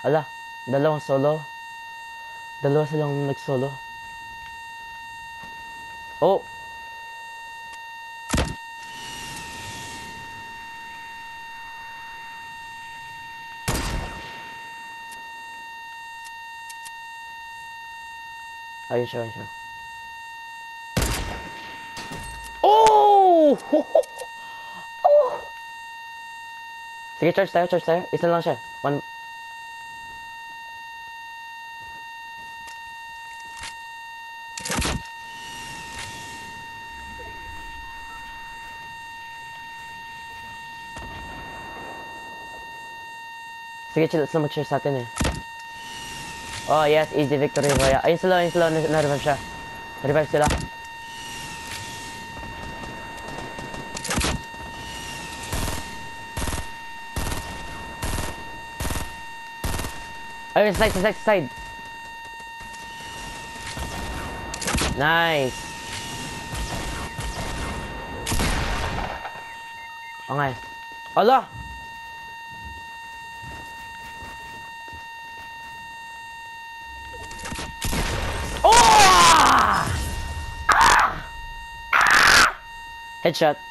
Ala, dalawang solo. Dalawa silang nag-solo. Oh! Ayun siya, ayun siya. Oh! Oh! Sige, charge tayo, charge tayo. Isa lang siya. One. Sige, chill. Sila mag-share sa atin eh. Oh, yes. Easy victory, Roya. Ayun sila, ayun sila. Na-revive siya. Na-revive sila. Ayun, side, side, side. Nice. Okay. Ala! Oh! Ah! Ah! Headshot.